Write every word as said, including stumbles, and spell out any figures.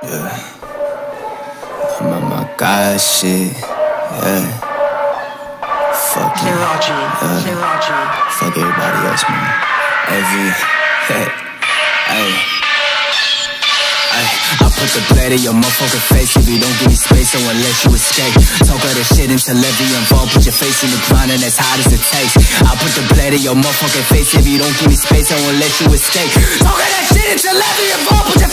Yeah. I'm on my God shit. Yeah. Fuck you. Yeah. Fuck everybody else, man. Every. Hey. Hey. I put the blade in your motherfucking face if you don't give me space, so unless you escape. Talk all that shit until every involved. Put your face in the ground and as hot as it takes. I put the blade in your motherfucking face if you don't give me space, so unless you escape. Talk all that shit until every involved. Put your